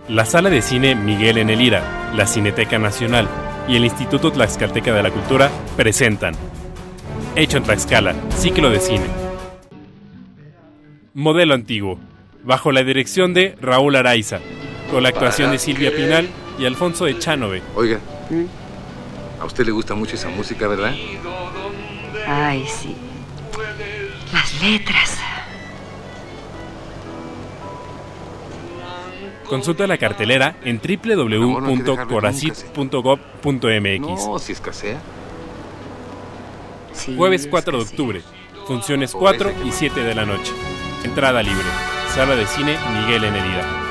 La Sala de Cine Miguel N. Lira, la Cineteca Nacional y el Instituto Tlaxcalteca de la Cultura presentan Hecho en Tlaxcala, ciclo de cine. Modelo antiguo, bajo la dirección de Raúl Araiza, con la actuación de Silvia Pinal y Alfonso Echanove. Oiga, a usted le gusta mucho esa música, ¿verdad? Ay, sí. Las letras. Consulta la cartelera en www.coracit.gov.mx. No, si escasea. Sí, Jueves 4 de octubre, funciones 4 y 7 de la noche. Entrada libre. Sala de Cine Miguel N. Lira.